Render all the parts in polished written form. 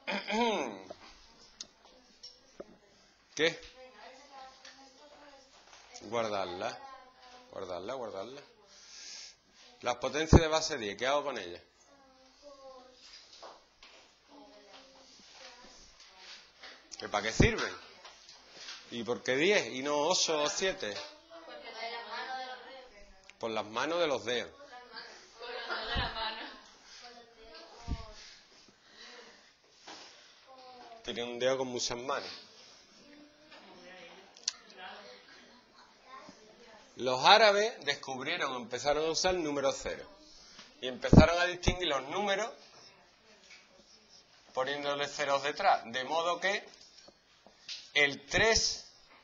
¿Qué? Guardarla. Guardarla. Las potencias de base 10, ¿qué hago con ellas? ¿Que para qué sirven? ¿Y por qué 10 y no 8 o 7? Por las manos de los dedos. Tiene un dedo con muchas manos. Los árabes empezaron a usar el número 0. Y empezaron a distinguir los números poniéndole ceros detrás. De modo que el 3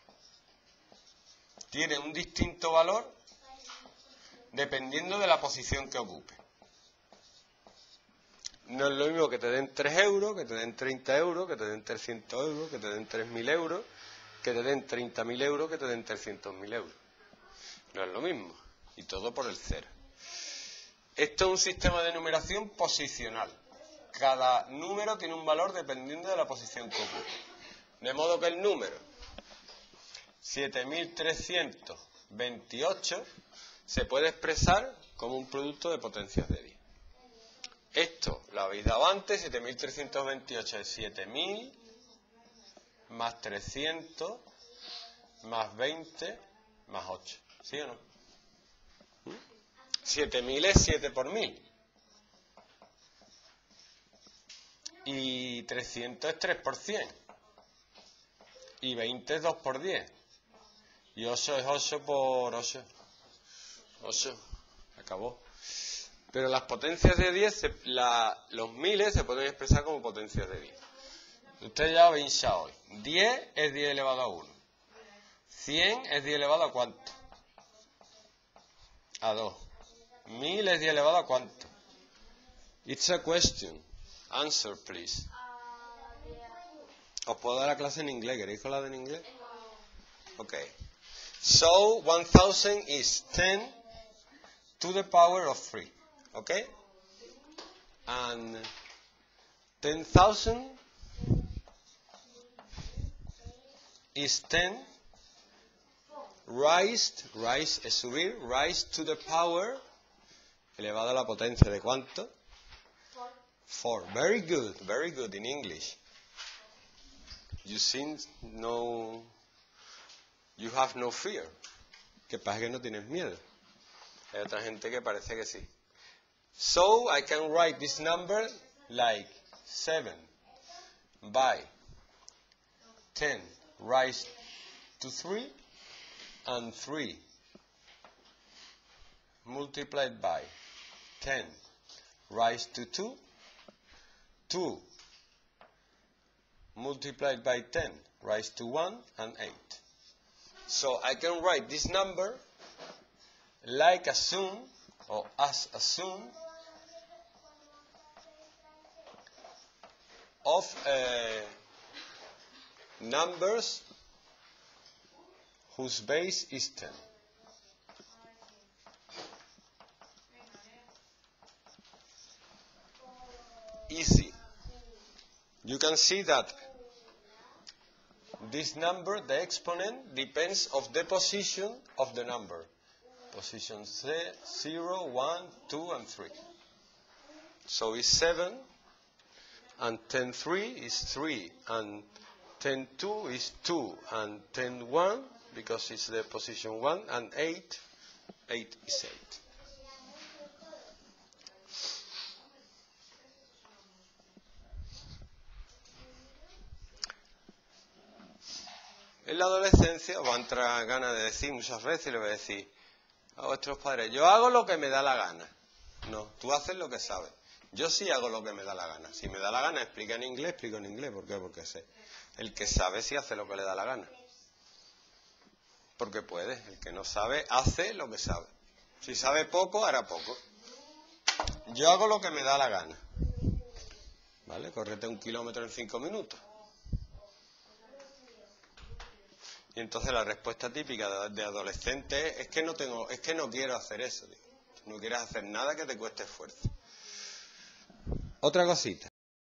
tiene un distinto valor dependiendo de la posición que ocupe. No es lo mismo que te den 3 euros, que te den 30 euros, que te den 300 euros, que te den 3.000 euros, que te den 30.000 euros, que te den 300.000 euros. No es lo mismo. Y todo por el 0. Esto es un sistema de numeración posicional. Cada número tiene un valor dependiendo de la posición que ocupe. De modo que el número 7328 se puede expresar como un producto de potencias de 10. Esto lo habéis dado antes, 7328 es 7000 más 300 más 20 más 8. ¿Sí o no? 7000 es 7 por 1000. Y 300 es 3 por 100. Y 20 es 2 por 10. Y 8 es 8 por 8. 8. Acabó. Pero las potencias de 10, los miles se pueden expresar como potencias de 10. Ustedes ya lo habéis ya hoy. 10 es 10 elevado a 1. 100 es 10 elevado a ¿cuánto? A 2. 1000 es 10 elevado a ¿cuánto? It's a question. Answer, please. ¿Os puedo dar la clase en inglés? ¿Queréis que la den en inglés? Ok. So, 1000 is 10 to the power of 3. ¿Ok? And 10,000 is 10 rise es subir, rise to the power, elevado a la potencia de ¿cuánto? 4. Very good in English. You have no fear. Que pasa que no tienes miedo. Hay otra gente que parece que sí. So I can write this number like 7 by 10 raised to 3 and 3 multiplied by 10 raised to 2, 2 multiplied by 10 raised to 1 and 8. So I can write this number like as soon of numbers whose base is 10. Easy. You can see that this number, the exponent, depends of the position of the number. Position 0, 1, 2, and 3. So it's 7, and 10, 3 is 3, and 10, 2 is 2, and 10, 1, because it's the position 1, and 8 is 8. En la adolescencia os va a entrar ganas de decir muchas veces, y le voy a decir a vuestros padres, yo hago lo que me da la gana. No, tú haces lo que sabes. Yo sí hago lo que me da la gana. Si me da la gana explicar en inglés, explico en inglés. ¿Por qué? Porque sé. El que sabe sí hace lo que le da la gana. Porque puede. El que no sabe, hace lo que sabe. Si sabe poco, hará poco. Yo hago lo que me da la gana. ¿Vale? Córrete 1 kilómetro en 5 minutos. Y entonces la respuesta típica de adolescente es que no quiero hacer eso. Tío. No quieres hacer nada que te cueste esfuerzo. Otra cosita.